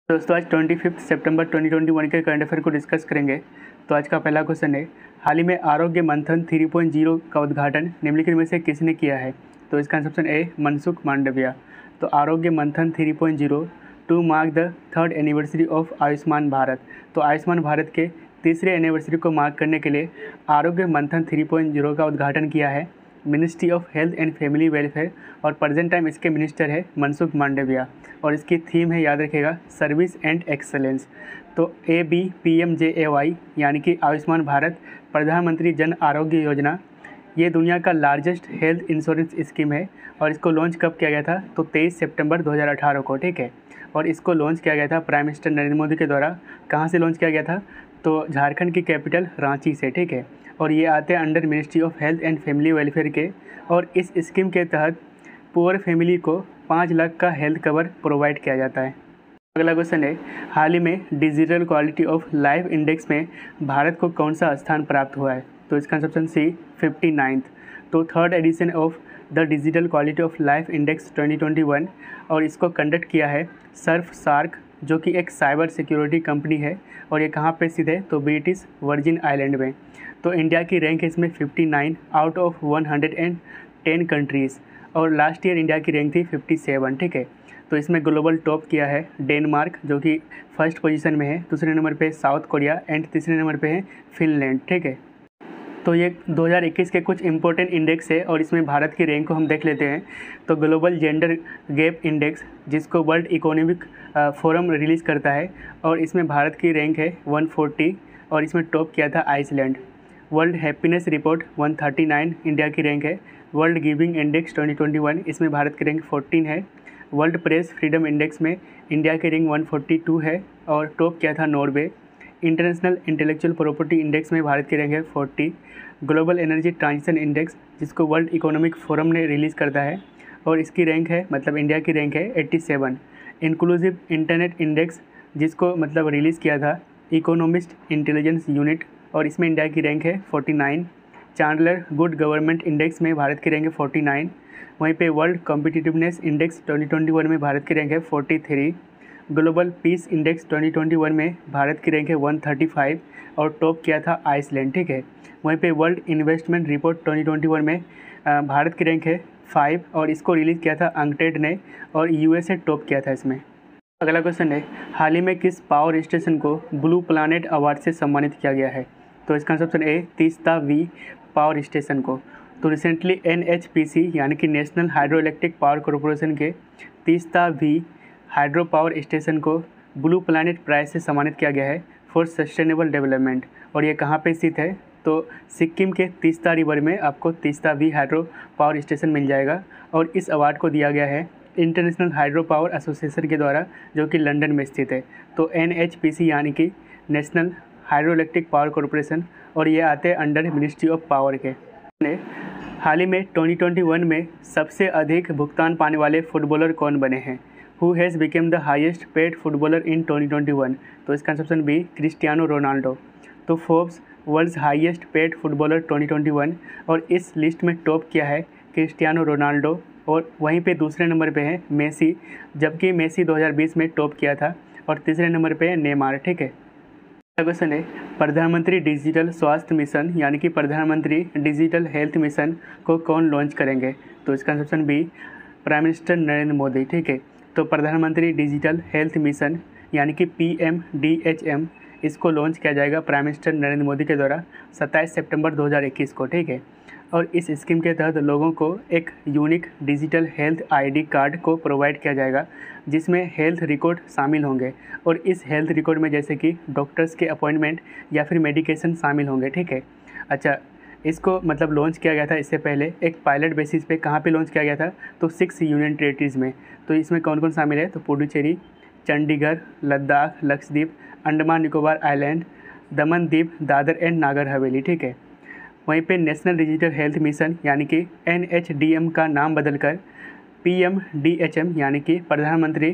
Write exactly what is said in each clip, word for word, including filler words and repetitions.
दोस्तों आज twenty fifth सितंबर ट्वेंटी ट्वेंटी वन के करंट अफेयर को डिस्कस करेंगे। तो आज का पहला क्वेश्चन है, हाल ही में आरोग्य मंथन थ्री पॉइंट ज़ीरो का उद्घाटन निम्नलिखित में से किसने किया है? तो इसका answer option A Mansukh Mandaviya. तो Arogya Manthan three point zero to mark the third anniversary of Ayushman Bharat. तो आयुष्मान भारत के तीसरे एनिवर्सरी को मार्क करने के लिए आरोग्य मंथन थ्री पॉइंट ज़ीरो का उद्घाटन किया है ministry of health and family welfare, और प्रेजेंट टाइम इसके मिनिस्टर है मनसुख मांडविया, और इसकी थीम है, याद रखिएगा, सर्विस एंड एक्सेलेंस। तो A B P M J A Y यानी कि आयुष्मान भारत प्रधानमंत्री जन आरोग्य योजना, ये दुनिया का लार्जेस्ट हेल्थ इंश्योरेंस स्कीम है। और इसको लॉन्च कब किया गया था? तो तेईस सितंबर दो हज़ार अठारह को, ठीक है। और इसको लॉन्च किया गया था प्राइम मिनिस्टर नरेंद्र मोदी के द्वारा। कहाँ से लॉन्च किया गया था? तो झारखंड की कैपिटल रांची से, ठीक है। और ये आते हैं under ministry of health and family welfare के। और इस स्कीम के तहत पुअर फैमिली को पाँच लाख का हेल्थ कवर प्रोवाइड किया जाता है। अगला क्वेश्चन है, हाल ही में digital quality of life index में भारत को कौन सा स्थान प्राप्त हुआ है? तो इसका ऑप्शन सी फिफ्टी नाइन्थ। तो third edition of the digital quality of life index twenty twenty one, और इसको कंडक्ट किया है सर्फ शार्क, जो कि एक साइबर सिक्योरिटी कंपनी है। और ये कहाँ पे स्थित है? तो ब्रिटिश वर्जिन आइलैंड में। तो इंडिया की रैंक है इसमें fifty nine out of one hundred ten countries, और लास्ट ईयर इंडिया की रैंक थी फिफ्टी सेवन, ठीक है। तो इसमें ग्लोबल टॉप किया है डेनमार्क, जो कि फर्स्ट पोजीशन में है। दूसरे नंबर पे साउथ कोरिया एंड तीसरे नंबर पे है फिनलैंड, ठीक है। तो ये दो हज़ार इक्कीस के कुछ इंपॉर्टेंट इंडेक्स है, और इसमें भारत की रैंक को हम देख लेते हैं। तो ग्लोबल जेंडर गैप इंडेक्स, जिसको वर्ल्ड इकोनॉमिक फोरम रिलीज़ करता है, और इसमें भारत की रैंक है वन फोर्टी, और इसमें टॉप किया था Iceland. World happiness report one thirty nine India की रैंक है। World giving index twenty twenty one, इसमें भारत की रैंक फोर्टीन है। वर्ल्ड प्रेस फ्रीडम इंडेक्स में इंडिया की रैंक वन फोर्टी टू है, और टॉप किया था Norway. International intellectual property index में भारत की रैंक है forty. Global energy transition index, जिसको वर्ल्ड इकोनॉमिक फोरम ने रिलीज़ करता है, और इसकी रैंक है, मतलब इंडिया की रैंक है eighty seven. Inclusive internet index, जिसको मतलब रिलीज़ किया था इकोनॉमिस्ट इंटेलिजेंस यूनिट, और इसमें इंडिया की रैंक है forty nine. Chandler good government index में भारत की रैंक है फोर्टी नाइन। वहीं पे world competitiveness index twenty twenty one में भारत की रैंक है forty three. Global peace index twenty twenty one में भारत की रैंक है वन थर्टी फाइव, और टॉप किया था आइसलैंड, ठीक है। वहीं पे world investment report twenty twenty one में भारत की रैंक है फाइव, और इसको रिलीज़ किया था अंकटेड ने, और यूएसए टॉप किया था इसमें। अगला क्वेश्चन है, हाल ही में किस पावर स्टेशन को ब्लू प्लानेट अवार्ड से सम्मानित किया गया है? तो इसका option A Teesta V power station को। तो recently N H P C यानी कि national hydro electric power corporation के Teesta V hydro power station को ब्लू प्लानेट प्राइज से सम्मानित किया गया है फॉर सस्टेनेबल डेवलपमेंट। और ये कहाँ पे स्थित है? तो सिक्किम के तीस्ता रिवर में आपको Teesta V hydro power station मिल जाएगा, और इस अवार्ड को दिया गया है इंटरनेशनल हाइड्रो पावर एसोसिएशन के द्वारा, जो कि लंदन में स्थित है। तो एन एच पी सी यानी कि national hydro electric power corporation, और ये आते हैं अंडर मिनिस्ट्री ऑफ पावर के। हाल ही में ट्वेंटी ट्वेंटी वन में सबसे अधिक भुगतान पाने वाले फुटबॉलर कौन बने हैं? Who has become the highest paid footballer in twenty twenty one? तो इसका ऑप्शन बी क्रिस्टियानो रोनाल्डो। तो Forbes world's highest paid footballer twenty twenty one, और इस लिस्ट में टॉप किया है क्रिस्टियानो रोनाल्डो, और वहीं पे दूसरे नंबर पे है मेसी, जबकि मेसी दो हज़ार बीस में टॉप किया था, और तीसरे नंबर पे है नेमार, ठीक है। क्वेश्चन है, प्रधानमंत्री डिजिटल स्वास्थ्य मिशन यानी कि प्रधानमंत्री डिजिटल हेल्थ मिशन को कौन लॉन्च करेंगे? तो इसका option B prime minister Narendra Modi, ठीक है। तो प्रधानमंत्री डिजिटल हेल्थ मिशन यानी कि P M D H M, इसको लॉन्च किया जाएगा प्राइम मिनिस्टर नरेंद्र मोदी के द्वारा सत्ताईस सितंबर दो हज़ार इक्कीस को, ठीक है। और इस स्कीम के तहत लोगों को एक unique digital health ID card को प्रोवाइड किया जाएगा, जिसमें हेल्थ रिकॉर्ड शामिल होंगे, और इस हेल्थ रिकॉर्ड में जैसे कि डॉक्टर्स के अपॉइंटमेंट या फिर मेडिकेशन शामिल होंगे, ठीक है। अच्छा, इसको मतलब लॉन्च किया गया था इससे पहले एक पायलट बेसिस पे। कहाँ पे लॉन्च किया गया था? तो सिक्स यूनियन टेरिटरीज़ में। तो इसमें कौन कौन शामिल है? तो पुडुचेरी, चंडीगढ़, लद्दाख, लक्षद्वीप, अंडमान निकोबार आइलैंड, दमन दीप, दादर एंड नागर हवेली, ठीक है। वहीं पे नेशनल डिजिटल हेल्थ मिशन यानी कि एन एच डी एम का नाम बदलकर P M D H M यानी कि प्रधानमंत्री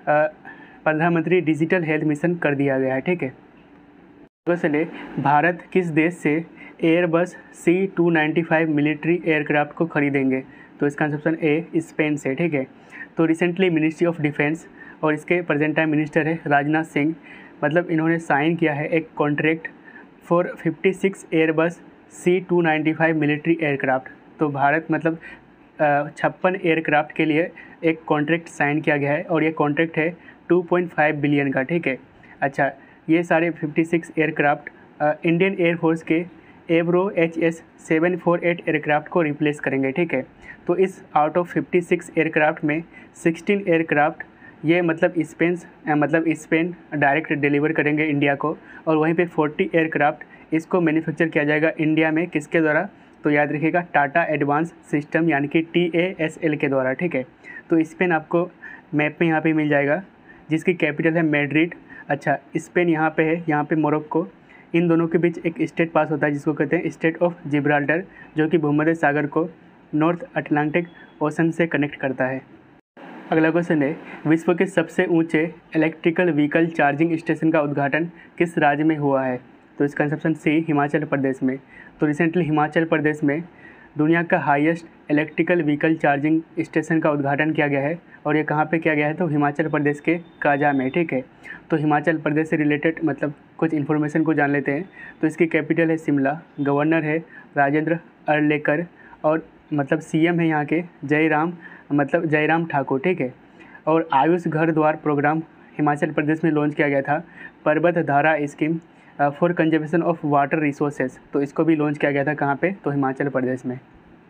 प्रधानमंत्री डिजिटल हेल्थ मिशन कर दिया गया है, ठीक है। क्वेश्चन है, भारत किस देश से Airbus C two ninety five military aircraft को खरीदेंगे? तो इसका ऑप्शन ए स्पेन से, ठीक है। तो रिसेंटली मिनिस्ट्री ऑफ डिफेंस और इसके प्रेजेंट टाइम मिनिस्टर है राजनाथ सिंह। मतलब इन्होंने साइन किया है एक contract for fifty six Airbus C two ninety five military aircraft. तो भारत मतलब छप्पन एयरक्राफ्ट के लिए एक कॉन्ट्रैक्ट साइन किया गया है और ये कॉन्ट्रैक्ट है टू पॉइंट फाइव बिलियन का, ठीक है। अच्छा, ये सारे fifty six aircraft Indian air force के Avro H S seven four eight aircraft को रिप्लेस करेंगे, ठीक है। तो इस out of fifty six aircraft में सिक्सटीन एयरक्राफ्ट ये मतलब स्पेन मतलब स्पेन डायरेक्ट डिलीवर करेंगे इंडिया को, और वहीं पे फोर्टी एयरक्राफ्ट इसको मैन्युफैक्चर किया जाएगा इंडिया में, किसके द्वारा? तो याद रखिएगा टाटा एडवांस सिस्टम यानी कि टी ए एस एल के द्वारा, ठीक है। तो स्पेन आपको मैप में यहाँ पे मिल जाएगा, जिसकी कैपिटल है मैड्रिड। अच्छा, स्पेन यहाँ पे है, यहाँ पे मोरक्को, इन दोनों के बीच एक स्टेट पास होता है जिसको कहते हैं स्टेट ऑफ जिब्राल्टर, जो कि भूमध्य सागर को नॉर्थ अटलांटिक ओशन से कनेक्ट करता है। अगला क्वेश्चन है, विश्व के सबसे ऊंचे इलेक्ट्रिकल व्हीकल चार्जिंग स्टेशन का उद्घाटन किस राज्य में हुआ है? तो इसका आंसर सी, हिमाचल प्रदेश में। तो रिसेंटली हिमाचल प्रदेश में दुनिया का highest electrical vehicle charging station का उद्घाटन किया गया है, और ये कहाँ पे किया गया है? तो हिमाचल प्रदेश के काजा में, ठीक है। तो हिमाचल प्रदेश से रिलेटेड मतलब कुछ इन्फॉर्मेशन को जान लेते हैं। तो इसकी कैपिटल है शिमला, गवर्नर है राजेंद्र अर्लेकर, और मतलब सीएम है यहाँ के जयराम मतलब जयराम ठाकुर, ठीक है। और आयुष घर द्वार प्रोग्राम हिमाचल प्रदेश में लॉन्च किया गया था, Parvat Dhara scheme for conservation of water resources. तो इसको भी लॉन्च किया गया था कहाँ पे? तो हिमाचल प्रदेश में।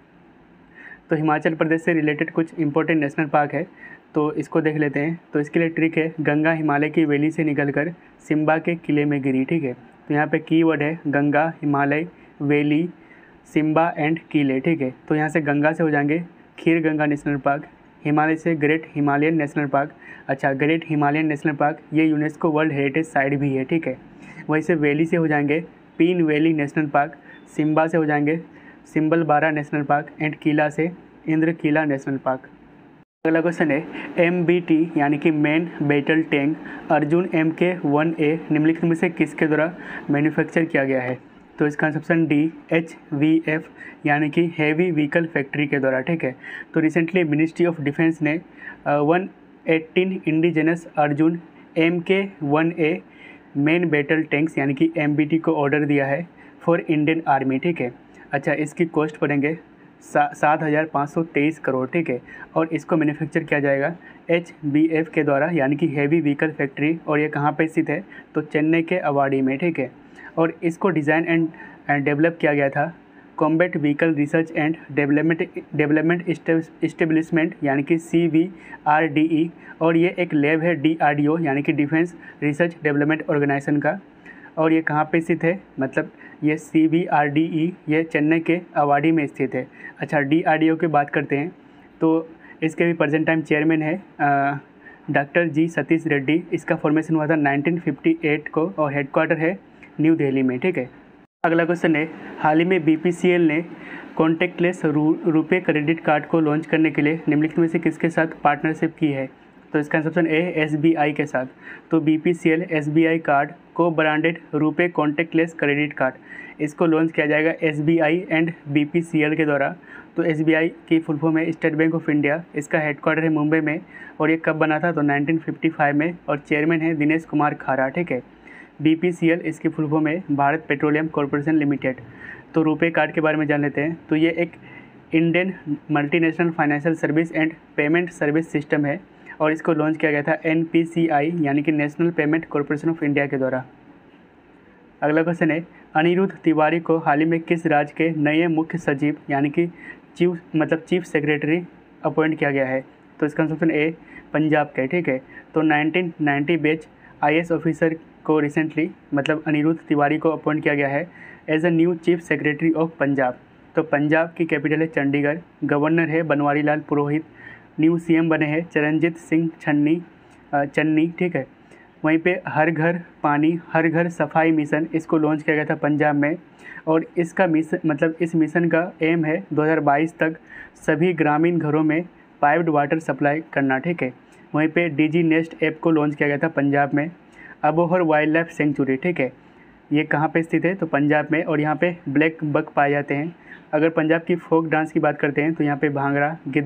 तो हिमाचल प्रदेश से रिलेटेड कुछ इंपॉर्टेंट नेशनल पार्क है, तो इसको देख लेते हैं। तो इसके लिए ट्रिक है, गंगा हिमालय की वैली से निकलकर सिम्बा के किले में गिरी, ठीक है। तो यहाँ पे कीवर्ड है गंगा, हिमालय, वैली, सिम्बा एंड किले, ठीक है। तो यहाँ से गंगा से हो जाएंगे खीर गंगा नेशनल पार्क, हिमालय से ग्रेट हिमालयन नेशनल पार्क। अच्छा, ग्रेट हिमालयन नेशनल पार्क ये यूनेस्को वर्ल्ड हेरिटेज साइट भी है, ठीक है। वहीं से वैली से हो जाएंगे Pin valley national park, Simba से हो जाएंगे सिम्बल बारा नेशनल पार्क एंड किला से इंद्र किला नेशनल पार्क। अगला क्वेश्चन है, एम बी टी यानी कि main battle tank Arjun M K one A निम्नलिखित में से किसके द्वारा मैन्युफैक्चर किया गया है? तो इसका option D, H V F यानी कि हैवी व्हीकल फैक्ट्री के द्वारा, ठीक है। तो रिसेंटली मिनिस्ट्री ऑफ डिफेंस ने one eighteen indigenous Arjun M K one A main battle tanks यानी कि एम बी टी को ऑर्डर दिया है फॉर इंडियन आर्मी, ठीक है। अच्छा, इसकी कॉस्ट पड़ेंगे सा, सात हज़ार पाँच सौ तेईस करोड़, ठीक है। और इसको मैन्युफैक्चर किया जाएगा एच बी एफ के द्वारा यानी कि हैवी व्हीकल फैक्ट्री, और ये कहाँ पे स्थित है? तो चेन्नई के अवाड़ी में, ठीक है। और इसको डिज़ाइन एंड एंड डेवलप किया गया था combat vehicle research and development development establishment यानी कि C V R D E, और ये एक लैब है डी आर डी ओ यानी कि डिफेंस रिसर्च डेवलपमेंट ऑर्गेनाइजेशन का। और ये कहाँ पे स्थित है? मतलब ये C V R D E ये चेन्नई के अवाड़ी में स्थित है। अच्छा, डी आर डी ओ की बात करते हैं तो इसके भी प्रेजेंट टाइम चेयरमैन है डॉक्टर जी सतीश रेड्डी। इसका फॉर्मेशन हुआ था नाइनटीन फिफ्टी एट को और हेडक्वार्टर है न्यू दिल्ली में, ठीक है। अगला क्वेश्चन है, हाल ही में बी पी सी एल ने कॉन्टैक्टलेस रुपे क्रेडिट कार्ड को लॉन्च करने के लिए निम्नलिखित में से किसके साथ पार्टनरशिप की है? तो इसका option A, S B I के साथ। तो B P C L S B I card को branded RuPay contactless credit card, इसको लॉन्च किया जाएगा S B I and B P C L के द्वारा। तो एस बी आई की फुल फॉर्म है स्टेट बैंक ऑफ इंडिया, इसका हेडक्वार्टर है मुंबई में, और ये कब बना था? तो नाइनटीन फिफ्टी फाइव में, और चेयरमैन है दिनेश कुमार खारा, ठीक है। बी पी सी एल इसकी फुल फॉर्म है भारत पेट्रोलियम कॉरपोरेशन लिमिटेड। तो रुपे कार्ड के बारे में जान लेते हैं। तो ये एक Indian multinational financial service and payment service system है, और इसको लॉन्च किया गया था एन पी सी आई यानी कि national payment corporation of India के द्वारा। अगला क्वेश्चन है, अनिरुद्ध तिवारी को हाल ही में किस राज्य के नए मुख्य सचिव यानी कि चीफ मतलब चीफ सेक्रेटरी अपॉइंट किया गया है? तो इसका ऑप्शन ए, पंजाब के, ठीक है। तो nineteen ninety batch I A S officer को रिसेंटली मतलब अनिरुद्ध तिवारी को अपॉइंट किया गया है as a new chief secretary of Punjab. तो पंजाब की कैपिटल है चंडीगढ़, गवर्नर है Banwari Lal Purohit, new C M बने हैं चरणजीत सिंह छन्नी चन्नी, ठीक है। वहीं पे हर घर पानी हर घर सफाई मिशन, इसको लॉन्च किया गया था पंजाब में, और इसका मिशन मतलब इस मिशन का एम है दो हज़ार बाईस तक सभी ग्रामीण घरों में पाइप्ड वाटर सप्लाई करना, ठीक है। वहीं पे डीजी नेस्ट ऐप को लॉन्च किया गया था पंजाब में। अबोहर वाइल्ड लाइफ सेंचुरी, ठीक है, ये कहाँ पे स्थित है? तो पंजाब में, और यहाँ पे ब्लैक बक पाए जाते हैं। अगर पंजाब की फोक डांस की बात करते हैं तो यहाँ पे भांगड़ा, गिद्ध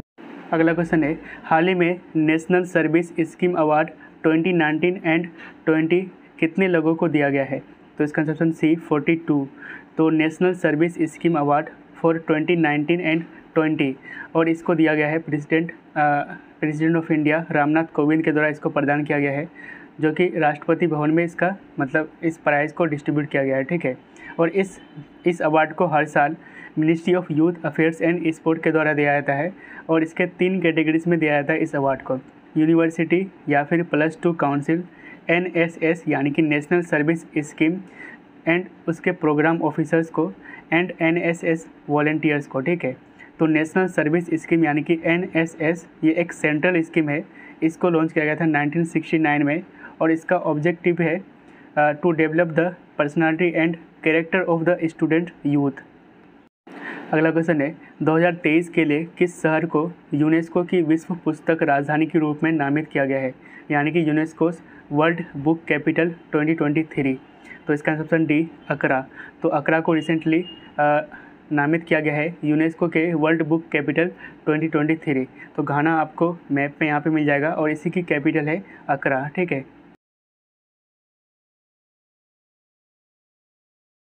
अगला क्वेश्चन है, हाल ही में national service scheme award twenty nineteen and twenty कितने लोगों को दिया गया है? तो इसका ऑप्शन सी फोर्टी टू। तो national service scheme award for twenty nineteen and twenty, और इसको दिया गया है president president of India Ramnath Kovind के द्वारा इसको प्रदान किया गया है, जो कि राष्ट्रपति भवन में इसका मतलब इस प्राइज़ को डिस्ट्रीब्यूट किया गया है। ठीक है, और इस इस अवार्ड को हर साल ministry of youth affairs and sport के द्वारा दिया जाता है, और इसके तीन कैटेगरीज में दिया जाता है इस अवार्ड को, यूनिवर्सिटी या फिर plus two council, N S S यानी कि नेशनल सर्विस स्कीम एंड उसके प्रोग्राम ऑफिसर्स को, and N S S volunteers को। ठीक है, तो नेशनल सर्विस स्कीम यानी कि एन एस एस ये एक सेंट्रल स्कीम है, इसको लॉन्च किया गया था नाइनटीन सिक्सटी नाइन में, और इसका ऑब्जेक्टिव है to develop the personality and character of the student youth. अगला क्वेश्चन है, दो हज़ार तेईस के लिए किस शहर को यूनेस्को की विश्व पुस्तक राजधानी के रूप में नामित किया गया है, यानी कि UNESCO's world book capital twenty twenty three? तो इसका ऑप्शन डी अकरा। तो अकरा को रिसेंटली नामित किया गया है यूनेस्को के world book capital twenty twenty three. तो घाना आपको मैप में यहाँ पे मिल जाएगा, और इसी की कैपिटल है अकरा। ठीक है।